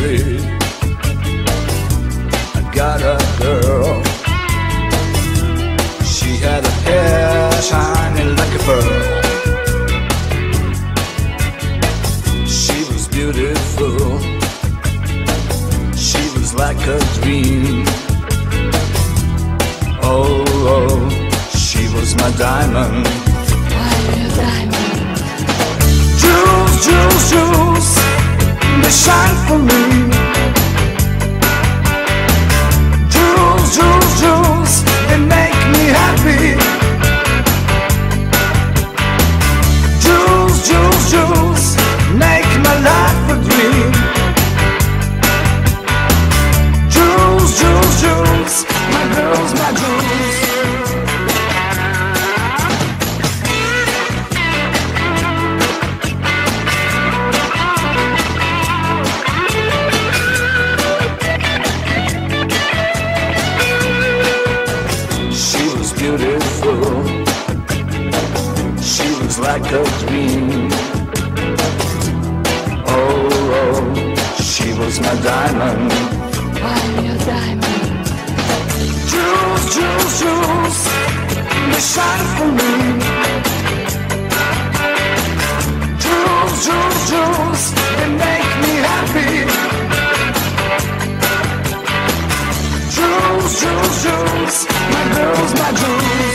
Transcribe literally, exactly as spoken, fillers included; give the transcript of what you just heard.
street. I got a girl. She had her hair shining like a pearl. She was beautiful. She was like a dream. Oh, oh, she was my diamond. I'm your diamond. Jewels, jewels, jewels, they shine for me. Jewels, jewels, jewels, they make me happy. Jewels, jewels, jewels, make my life a dream. Jewels, jewels, jewels, my girls, my jewels. Beautiful, she was like a dream. Oh, oh, she was my diamond. I'm your diamond. Jewels, jewels, jewels, they shine for me. Jewels, jewels, jewels, they make me happy. Jewels, jewels, jewels, my girls, my jewels.